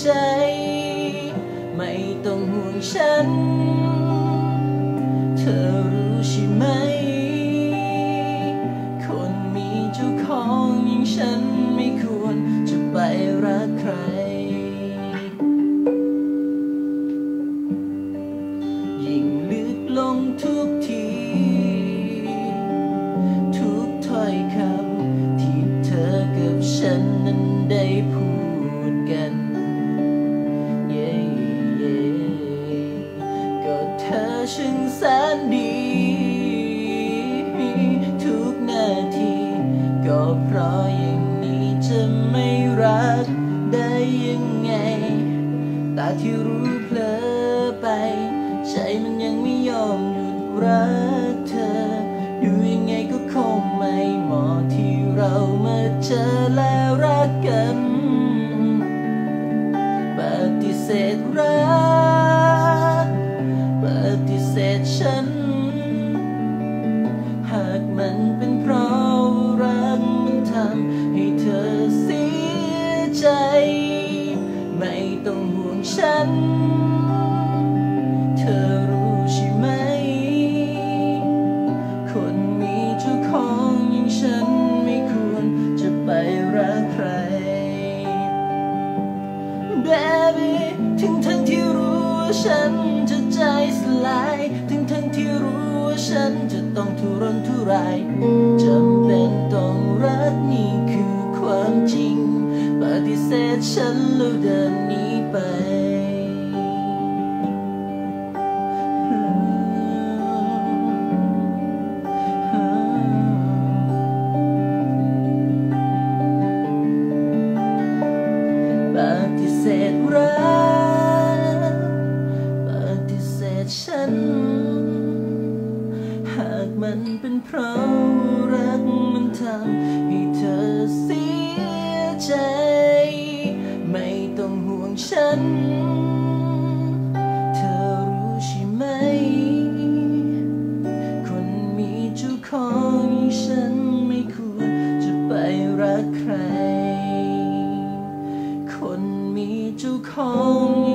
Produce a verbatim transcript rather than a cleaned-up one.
ใจไม่ต้องห่วงฉันเธอรู้ใช่ไหมคนมีเจ้าของอย่างฉันไม่ควรจะไปรักใครยิ่งลึกลงทุกทีทุกถ้อยคำที่เธอกับฉันนั้นได้พูดกันเย่เย่ก็เธอช่างแสนดีทุกนาทีก็เพราะอย่างนี้จะไม่รักได้ยังไงตาที่รู้เพลอไปใจมันยังไม่ยอมหยุดรักเธอดูยังไงก็คงไม่เหมาะที่เรามาเจอแล้วรักกันปฏิเสธรักปฏิเสธฉันหากมันเป็นเพราะรักมันทำให้เธอเสียใจไม่ต้องห่วงฉันเธอรู้ใช่ไหมคนมีเจ้าของอย่างฉันไม่ควรจะไปรักใคร Baby ถึงทั้งที่รู้ว่าฉันจะใจสลายถึงทั้งที่รู้ว่าฉันจะต้องทุรนทุรายจำเป็นต้องรักนี่คือความจริงปฏิเสธฉันแล้วเดินหนีไปปฏิเสธรักปฏิเสธฉันหากมันเป็นเพราะรักมันทำให้เธอเสียใจไม่ต้องห่วงฉันเธอรู้ใช่ไหมคนมีเจ้าของฉันไม่ควรจะไปรักใครคนมีเจ้าของ